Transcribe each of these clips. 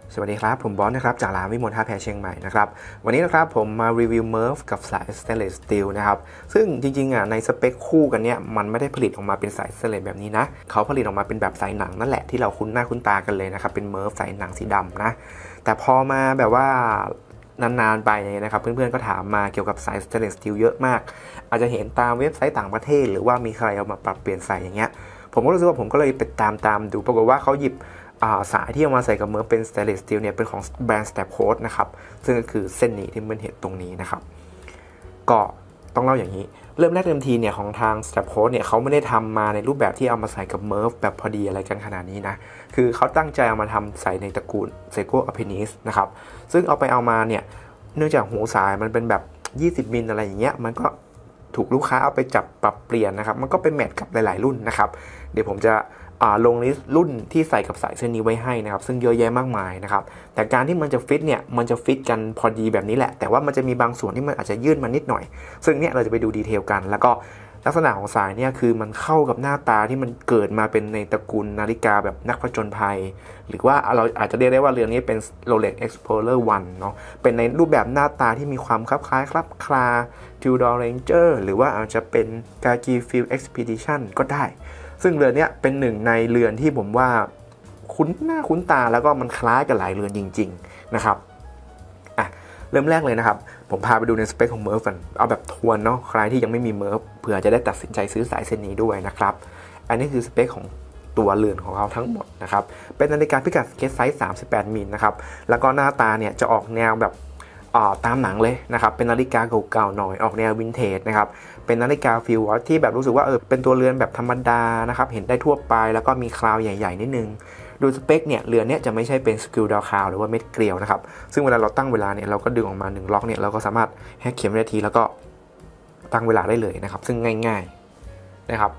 สวัสดีครับผมบอสนะครับจากร้านวิมลท่าแพเชียงใหม่นะครับวันนี้นะครับผมมารีวิวเมิร์ฟกับสายสเตนเลสสตีลนะครับซึ่งจริงๆในสเปคคู่กันเนี่ยมันไม่ได้ผลิตออกมาเป็นสายสเตนเลสแบบนี้นะเขาผลิตออกมาเป็นแบบสายหนังนั่นแหละที่เราคุ้นหน้าคุ้นตากันเลยนะครับเป็นเมิร์ฟสายหนังสีดำนะแต่พอมาแบบว่านานๆไปนะครับเพื่อนๆก็ถามมาเกี่ยวกับสายสเตนเลสสตีลเยอะมากอาจจะเห็นตามเว็บไซต์ต่างประเทศหรือว่ามีใครเอามาปรับเปลี่ยนสายอย่างเงี้ยผมก็รู้สึกว่าผมก็เลยไปตามดูปรากฏว่าเขาหยิบสายที่เอามาใส่กับเมิร์ฟเป็นสเตนเลสสตีลเนี่ยเป็นของแบรนด์ Staples นะครับซึ่งก็คือเส้นนี้ที่มันเห็นตรงนี้นะครับก็ต้องเล่าอย่างนี้เริ่มแรกเริ่มทีเนี่ยของทาง Staples เนี่ยเขาไม่ได้ทำมาในรูปแบบที่เอามาใส่กับเมิร์ฟแบบพอดีอะไรกันขนาดนี้นะคือเขาตั้งใจเอามาทำใส่ในตระกูล Seiko Alpinist นะครับซึ่งเอามาเนี่ยเนื่องจากหูสายมันเป็นแบบ20มิลอะไรอย่างเงี้ยมันก็ถูกลูกค้าเอาไปจับปรับเปลี่ยนนะครับมันก็ไปแมทกับหลายๆรุ่นนะครับเดี๋ยวผมจะลงลิสต์รุ่นที่ใส่กับสายเส้นนี้ไว้ให้นะครับซึ่งเยอะแยะมากมายนะครับแต่การที่มันจะฟิตเนี่ยมันจะฟิตกันพอดีแบบนี้แหละแต่ว่ามันจะมีบางส่วนที่มันอาจจะยื่นมานิดหน่อยซึ่งเนี่ยเราจะไปดูดีเทลกันแล้วก็ลักษณะของสายเนี่ยคือมันเข้ากับหน้าตาที่มันเกิดมาเป็นในตระกูลนาฬิกาแบบนักผจญภัยหรือว่าเราอาจจะเรียกได้ว่าเรือนนี้เป็น Rolex Explorer 1เนาะเป็นในรูปแบบหน้าตาที่มีความคล้ายคลับคลา Tudor Ranger หรือว่าอาจจะเป็น Gagi Field Expedition ก็ได้ซึ่งเรือนนี้เป็นหนึ่งในเรือนที่ผมว่าคุ้นหน้าคุ้นตาแล้วก็มันคล้ายกับหลายเรือนจริงๆนะครับเริ่มแรกเลยนะครับผมพาไปดูในสเปคของเมิร์ฟกันเอาแบบทวนเนาะใครที่ยังไม่มีเมิร์ฟเผื่อจะได้ตัดสินใจซื้อสายเส้นนี้ด้วยนะครับอันนี้คือสเปคของตัวเรือนของเขาทั้งหมดนะครับเป็นนาฬิกาพิกัดสเก็ตไซส์38มิลนะครับแล้วก็หน้าตาเนี่ยจะออกแนวแบบตามหนังเลยนะครับเป็นนาฬิกาเก่าๆหน่อยออกแนววินเทจนะครับเป็นนาฬิกาฟิลวอทที่แบบรู้สึกว่าเป็นตัวเรือนแบบธรรมดานะครับเห็นได้ทั่วไปแล้วก็มีคราวใหญ่ๆนิดนึงโดยสเปคเนี่ยเรือนนี้จะไม่ใช่เป็นสกิลดาวคาวหรือว่าเม็ดเกลียวนะครับซึ่งเวลาเราตั้งเวลาเนี่ยเราก็ดึงออกมา1ล็อกเนี่ยเราก็สามารถแฮกเข็มนาทีแล้วก็ตั้งเวลาได้เลยนะครับซึ่งง่ายๆนะครับ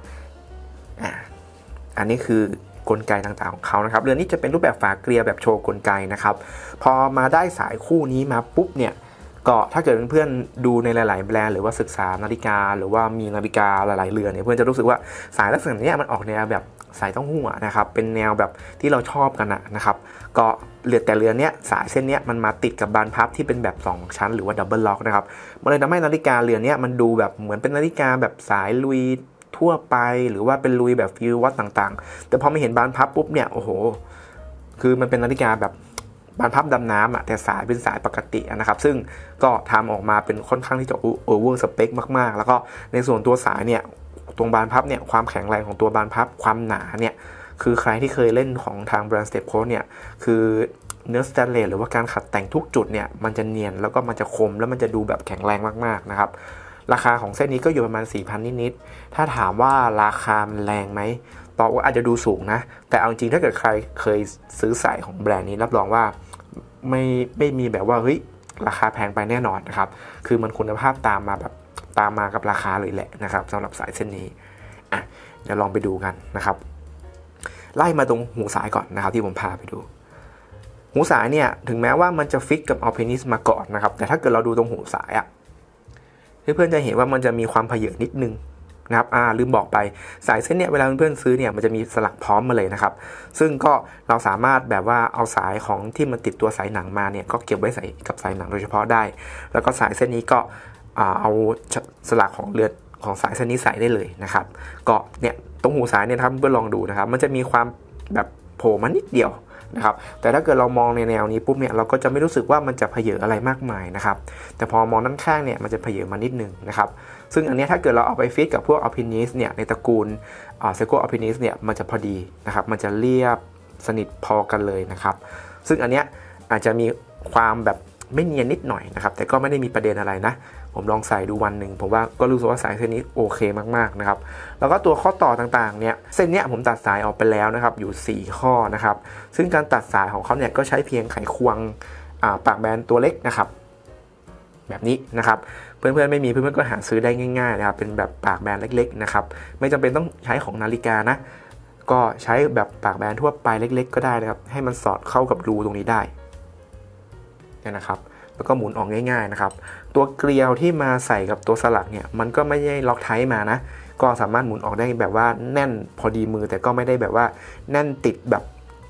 อันนี้คือกลไกต่างๆของเขานะครับเรือนนี้จะเป็นรูปแบบฝาเกลียวแบบโชว์กลไกนะครับพอมาได้สายคู่นี้มาปุ๊บเนี่ยก็ถ้าเกิดเพื่อนๆดูในหลายๆแบรนด์หรือว่าศึกษานาฬิกาหรือว่ามีนาฬิกาหลายๆเรือนเนี่ยเพื่อนจะรู้สึกว่าสายลักษณะนี้มันออกแนวแบบสายเต้าหู้นะครับเป็นแนวแบบที่เราชอบกันนะครับก็แต่เรือนเนี้ยสายเส้นเนี้ยมันมาติดกับบานพับที่เป็นแบบ2ชั้นหรือว่าดับเบิลล็อกนะครับมันเลยทำให้นาฬิกาเรือนเนี้ยมันดูแบบเหมือนเป็นนาฬิกาแบบสายลุยทั่วไปหรือว่าเป็นลุยแบบฟิววัดต่างๆแต่พอไม่เห็นบานพับปุ๊บเนี่ยโอ้โหคือมันเป็นนาฬิกาแบบบานพับดำน้ำแต่สายเป็นสายปกตินะครับซึ่งก็ทำออกมาเป็นค่อนข้างที่จะโอเวอร์สเปคมากๆแล้วก็ในส่วนตัวสายเนี่ยตรงบานพับเนี่ยความแข็งแรงของตัวบานพับความหนาเนี่ยคือใครที่เคยเล่นของทางแบรนด์ Staples เนี่ยคือเนื้อสแตนเลสหรือว่าการขัดแต่งทุกจุดเนี่ยมันจะเนียนแล้วก็มันจะคมแล้วมันจะดูแบบแข็งแรงมากๆนะครับราคาของเส้นนี้ก็อยู่ประมาณ 4,000 นิดๆถ้าถามว่าราคามันแรงไหมตอบว่าอาจจะดูสูงนะแต่เอาจริงถ้าเกิดใครเคยซื้อสายของแบรนด์นี้รับรองว่าไม่มีแบบว่าเฮ้ยราคาแพงไปแน่นอนนะครับคือมันคุณภาพตามมากับราคาเลยแหละนะครับสำหรับสายเส้นนี้เดี๋ยวลองไปดูกันนะครับไล่มาตรงหูสายก่อนนะครับที่ผมพาไปดูหูสายเนี่ยถึงแม้ว่ามันจะฟิกกับ Alpinist มาก่อนนะครับแต่ถ้าเกิดเราดูตรงหูสายเพื่อนๆจะเห็นว่ามันจะมีความเผยนิดนึงนะครับลืมบอกไปสายเส้นเนี่ยเวลาเพื่อนๆซื้อเนี่ยมันจะมีสลักพร้อมมาเลยนะครับซึ่งก็เราสามารถแบบว่าเอาสายของที่มันติดตัวสายหนังมาเนี่ยก็เก็บไว้ใส่กับสายหนังโดยเฉพาะได้แล้วก็สายเส้นนี้ก็เอาสลักของเรือนของสายเส้นนี้ใส่ได้เลยนะครับก็เนี่ยตรงหูสายเนี่ยครับเพื่อนลองดูนะครับมันจะมีความแบบโผล่มานิดเดียวนะครับแต่ถ้าเกิดเรามองในแนวนี้ปุ๊บเนี่ยเราก็จะไม่รู้สึกว่ามันจะเผยอะไรมากมายนะครับแต่พอมองด้านข้างเนี่ยมันจะเผยมานิดนึงนะครับซึ่งอันนี้ถ้าเกิดเราเอาไปฟิตกับพวก Alpinist เนี่ยในตระกูลSeiko Alpinist เนี่ยมันจะพอดีนะครับมันจะเรียบสนิทพอกันเลยนะครับซึ่งอันเนี้ยอาจจะมีความแบบไม่เนียนนิดหน่อยนะครับแต่ก็ไม่ได้มีประเด็นอะไรนะผมลองใส่ดูวันหนึ่งผมว่าก็รู้สึกว่าสายเส้นนี้โอเคมากๆนะครับแล้วก็ตัวข้อต่อต่างๆเนี่ยเส้นเนี้ยผมตัดสายออกไปแล้วนะครับอยู่4ข้อนะครับซึ่งการตัดสายของเขาเนี่ยก็ใช้เพียงไขควงปากแบนตัวเล็กนะครับแบบนี้นะครับเพื่อนๆไม่มีเพื่อนๆก็หาซื้อได้ง่ายๆนะครับเป็นแบบปากแบนเล็กๆนะครับไม่จำเป็นต้องใช้ของนาฬิกานะก็ใช้แบบปากแบนทั่วไปเล็กๆก็ได้นะครับให้มันสอดเข้ากับรูตรงนี้ได้เนี่ยนะครับแล้วก็หมุนออกง่ายๆนะครับตัวเกลียวที่มาใส่กับตัวสลักเนี่ยมันก็ไม่ได้ล็อกไทท์มานะก็สามารถหมุนออกได้แบบว่าแน่นพอดีมือแต่ก็ไม่ได้แบบว่าแน่นติดแบบ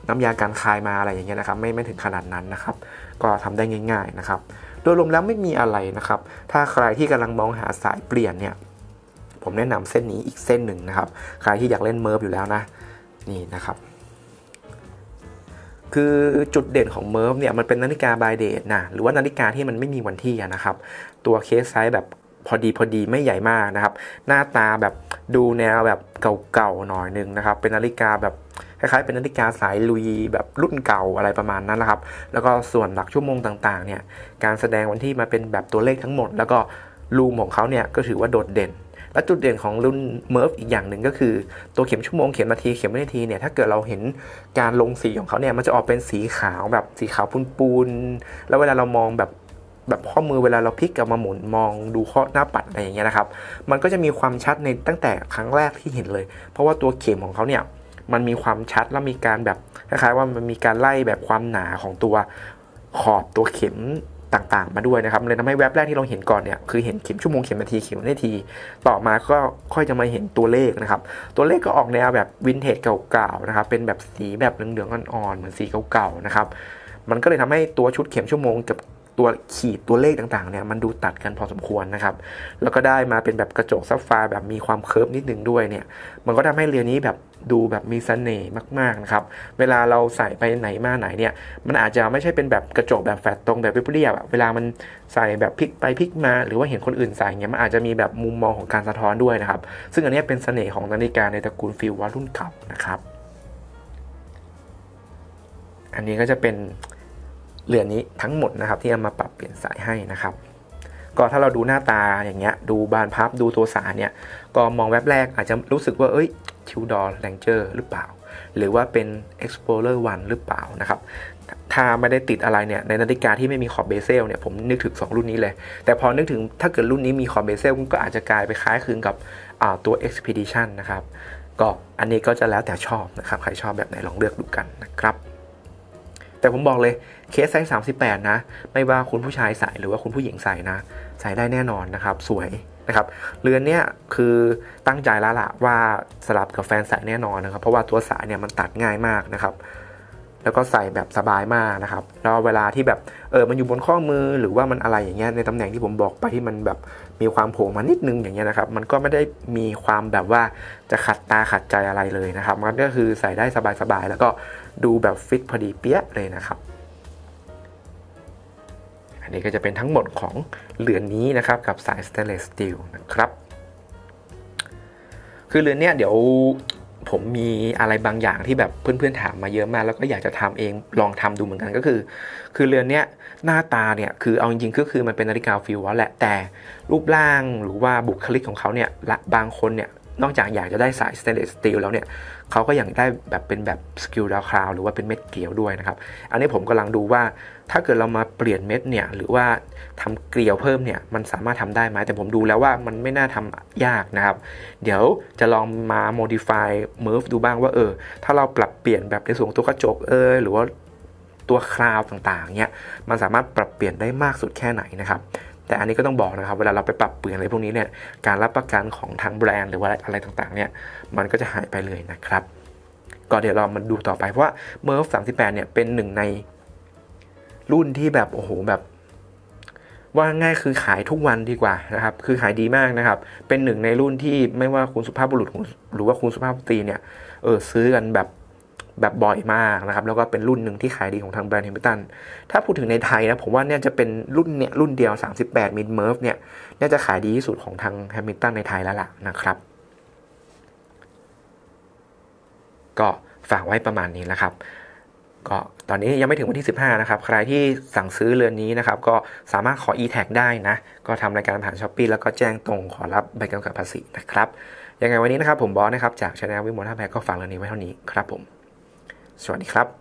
น้ำยาการคายมาอะไรอย่างเงี้ยนะครับไม่ถึงขนาดนั้นนะครับก็ทำได้ง่ายๆนะครับโดยรวมแล้วไม่มีอะไรนะครับถ้าใครที่กำลังมองหาสายเปลี่ยนเนี่ยผมแนะนำเส้นนี้อีกเส้นหนึ่งนะครับใครที่อยากเล่นเมิร์ฟอยู่แล้วนะนี่นะครับคือจุดเด่นของเมิร์ฟเนี่ยมันเป็นนาฬิกาบายเดทนะหรือว่านาฬิกาที่มันไม่มีวันที่นะครับตัวเคสไซส์แบบพอดีไม่ใหญ่มากนะครับหน้าตาแบบดูแนวแบบเก่าๆหน่อยนึงนะครับเป็นนาฬิกาแบบคล้ายๆเป็นนาฬิกาสายลุยแบบรุ่นเก่าอะไรประมาณนั้นนะครับแล้วก็ส่วนหลักชั่วโมงต่างๆเนี่ยการแสดงวันที่มาเป็นแบบตัวเลขทั้งหมดแล้วก็ลูมของเขาเนี่ยก็ถือว่าโดดเด่นและจุดเด่นของรุ่นเมิร์ฟอีกอย่างหนึ่งก็คือตัวเข็มชั่วโมงเข็มนาทีเข็มวินาทีเนี่ยถ้าเกิดเราเห็นการลงสีของเขาเนี่ยมันจะออกเป็นสีขาวแบบสีขาวปูนๆแล้วเวลาเรามองแบบข้อมือเวลาเราพลิกกลับมาหมุนมองดูข้อหน้าปัดอะไรอย่างเงี้ยนะครับมันก็จะมีความชัดในตั้งแต่ครั้งแรกที่เห็นเลยเพราะว่าตัวเข็มของเขาเนี่ยมันมีความชัดแล้วมีการแบบคล้ายๆว่ามันมีการไล่แบบความหนาของตัวขอบตัวเข็มต่างๆมาด้วยนะครับเลยทำให้แว็บแรกที่เราเห็นก่อนเนี่ยคือเห็นเข็มชั่วโมงเข็มนาทีเข็มนาทีต่อมาก็ค่อยจะมาเห็นตัวเลขนะครับตัวเลขก็ออกแนวแบบวินเทจเก่าๆนะครับเป็นแบบสีแบบเหลืองๆอ่อนๆเหมือนสีเก่าๆนะครับมันก็เลยทำให้ตัวชุดเข็มชั่วโมงกับตัวขีดตัวเลขต่างๆเนี่ยมันดูตัดกันพอสมควรนะครับแล้วก็ได้มาเป็นแบบกระจกซับไฟร์แบบมีความเคิร์ฟนิดนึงด้วยเนี่ยมันก็ทำให้เรือนนี้แบบดูแบบมีเสน่ห์มากๆนะครับเวลาเราใส่ไปไหนมาไหนเนี่ยมันอาจจะไม่ใช่เป็นแบบกระจกแบบแฟลตตรงแบบเรียบๆเวลามันใส่แบบพลิกไปพลิกมาหรือว่าเห็นคนอื่นใส่เนี่ยมันอาจจะมีแบบมุมมองของการสะท้อนด้วยนะครับซึ่งอันนี้เป็นเสน่ห์ของนาฬิกาในตระกูลฟิลวารุ่นเก่านะครับอันนี้ก็จะเป็นเรือนนี้ทั้งหมดนะครับที่เอามาปรับเปลี่ยนสายให้นะครับก็ถ้าเราดูหน้าตาอย่างเงี้ยดูบานพับดูตัวสายเนี่ยก็มองแวบแรกอาจจะรู้สึกว่าทิวดอร์แรงเจอร์หรือเปล่าหรือว่าเป็น Explorer 1หรือเปล่านะครับถ้าไม่ได้ติดอะไรเนี่ยในนาฬิกาที่ไม่มีขอบเบเซลเนี่ยผมนึกถึง2รุ่นนี้เลยแต่พอนึกถึงถ้าเกิดรุ่นนี้มีขอบเบเซลก็อาจจะกลายไปคล้ายคลึงกับตัว Expedition นะครับก็อันนี้ก็จะแล้วแต่ชอบนะครับใครชอบแบบไหนลองเลือกดูกันนะครับแต่ผมบอกเลยเคสไซส์38นะไม่ว่าคุณผู้ชายใส่หรือว่าคุณผู้หญิงใส่นะใส่ได้แน่นอนนะครับสวยนะครับเรือนเนี้ยคือตั้งใจแล้วล่ะว่าสลับกับแฟนใส่แน่นอนนะครับเพราะว่าตัวสายเนี่ยมันตัดง่ายมากนะครับแล้วก็ใส่แบบสบายมากนะครับแล้วเวลาที่แบบมันอยู่บนข้อมือหรือว่ามันอะไรอย่างเงี้ยในตำแหน่งที่ผมบอกไปที่มันแบบมีความโผล่มานิดนึงอย่างเงี้ยนะครับมันก็ไม่ได้มีความแบบว่าจะขัดตาขัดใจอะไรเลยนะครับมันก็คือใส่ได้สบายๆแล้วก็ดูแบบฟิตพอดีเปี้ยเลยนะครับอันนี้ก็จะเป็นทั้งหมดของเรือนนี้นะครับกับสาย Stainless Steel นะครับคือเรือนเนี้ยเดี๋ยวผมมีอะไรบางอย่างที่แบบเพื่อนๆถามมาเยอะมากแล้วก็อยากจะทำเองลองทำดูเหมือนกันก็คือเรือนเนี้ยหน้าตาเนี่ยคือเอาจริงๆก็คือมันเป็นนาฬิกาฟิลวอลแหละแต่รูปร่างหรือว่าบุคลิกของเขาเนี่ยบางคนเนี่ยนอกจากอยากจะได้สาย Stainless Steel แล้วเนี่ยเขาก็อยากได้แบบเป็นแบบสกิลดาวคราวหรือว่าเป็นเม็ดเกลียวด้วยนะครับอันนี้ผมกำลังดูว่าถ้าเกิดเรามาเปลี่ยนเม็ดเนี่ยหรือว่าทำเกลียวเพิ่มเนี่ยมันสามารถทำได้ไหมแต่ผมดูแล้วว่ามันไม่น่าทำยากนะครับเดี๋ยวจะลองมา modify Murph ดูบ้างว่าถ้าเราปรับเปลี่ยนแบบในส่วนของตัวกระจกหรือว่าตัวคราวต่างๆเนี่ยมันสามารถปรับเปลี่ยนได้มากสุดแค่ไหนนะครับแต่อันนี้ก็ต้องบอกนะครับเวลาเราไปปรับเปลี่ยนอะไรพวกนี้เนี่ยการรับประกันของทางแบรนด์หรือว่าอะไรต่างๆเนี่ยมันก็จะหายไปเลยนะครับก็เดี๋ยวเรามาดูต่อไปเพราะว่า Murph 38เนี่ยเป็นหนึ่งในรุ่นที่แบบโอ้โหแบบว่าง่ายคือขายทุกวันดีกว่านะครับคือขายดีมากนะครับเป็นหนึ่งในรุ่นที่ไม่ว่าคุณสุภาพบุรุษหรือว่าคุณสุภาพสตรีเนี่ยซื้อกันแบบบ่อยมากนะครับแล้วก็เป็นรุ่นหนึ่งที่ขายดีของทางแบรนด์ Hamilton ถ้าพูดถึงในไทยนะผมว่าเนี่ยจะเป็นรุ่นเดียว38มิล Murph เนี่ยน่าจะขายดีที่สุดของทาง Hamilton ในไทยแล้วล่ะนะครับก็ฝากไว้ประมาณนี้นะครับก็ตอนนี้ยังไม่ถึงวันที่15นะครับใครที่สั่งซื้อเรือนนี้นะครับก็สามารถขอ e-tag ได้นะก็ทำรายการผ่าน Shopee แล้วก็แจ้งตรงขอรับใบกำกับภาษีนะครับยังไงวันนี้นะครับผมบอสนะครับจาก Channel วิมลท่าแพก็ฝากเรือนนี้ไว้เท่านี้ครับผมสวัสดีครับ